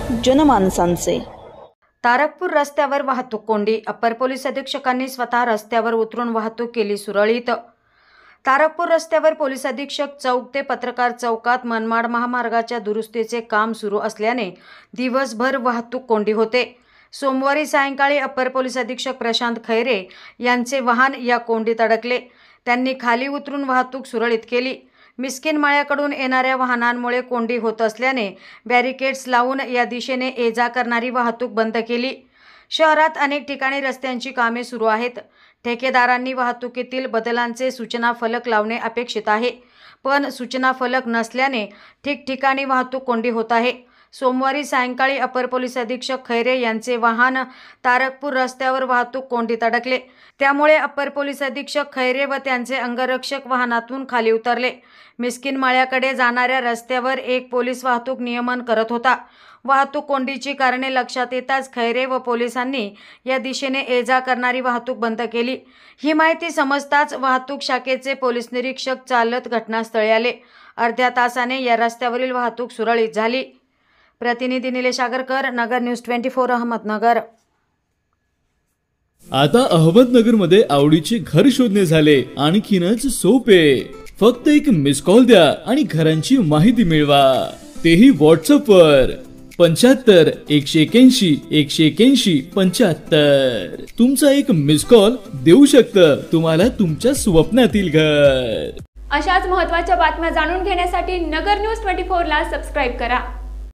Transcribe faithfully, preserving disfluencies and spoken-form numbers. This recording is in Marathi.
जनमानसांचे। तारकपूर रस्त्यावर वाहतूक कोंडी, अप्पर पोलीस अधीक्षकांनी स्वतः रस्त्यावर उतरून वाहतूक केली सुरळीत। तारकपूर रस्त्यावर पोलीस अधीक्षक चौक ते पत्रकार चौकात मनमाड महामार्गाच्या दुरुस्तीचे काम सुरू असल्याने दिवसभर वाहतूक कोंडी होते। सोमवारी सायंकाळी अप्पर पोलीस अधीक्षक प्रशांत खैरे यांचे वाहन या कोंडीत अडकले। त्यांनी खाली उतरून वाहतूक सुरळीत केली। मिस्किन माळ्याकडून येणाऱ्या वाहनांमुळे कोंडी होत असल्याने बॅरिकेड्स लावून या दिशेने ये जा करणारी वाहतूक बंद केली। शहरात अनेक ठिकाणी रस्त्यांची कामे सुरू आहेत। ठेकेदारांनी वाहतुकीतील बदलांचे सूचना फलक लावणे अपेक्षित आहे, पण सूचना फलक नसल्याने ठिकठिकाणी वाहतूक कोंडी होत आहे। सोमवारी सायंकाळी अप्पर पोलीस अधीक्षक खैरे यांचे वाहन तारकपूर रस्त्यावर वाहतूक कोंडीत अडकले। त्यामुळे अप्पर पोलीस अधीक्षक खैरे व त्यांचे अंगरक्षक वाहनातून खाली उतरले। मिस्किन माळ्याकडे जाणाऱ्या रस्त्यावर एक पोलीस वाहतूक नियमन करत होता। वाहतूक कोंडीची कारणे लक्षात येताच खैरे व पोलिसांनी या दिशेने ये जा करणारी वाहतूक बंद केली। ही माहिती समजताच वाहतूक शाखेचे पोलीस निरीक्षक चालत घटनास्थळी आले। अर्ध्या तासाने या रस्त्यावरील वाहतूक सुरळीत झाली। प्रतिनिधी निलेश आगरकर, नगर न्यूज चोवीस अहमदनगर। आता अहमदनगर मध्ये आवडीचे घर शोधणे झाले आणखीनच सोपे। फक्त एक मिस कॉल द्या आणि घरांची माहिती मिळवा, तेही व्हॉट्सअप वर पंच्याहत्तर एकशे एक्याऐंशी एकशे एक्याऐंशी पंच्याहत्तर। तुमचा एक मिस कॉल देऊ शकतं तुम्हाला तुमच्या स्वप्नातील घर। अशाच महत्त्वाच्या बातम्या जाणून घेण्यासाठी नगर न्यूज चोवीस ला सबस्क्राइब करा।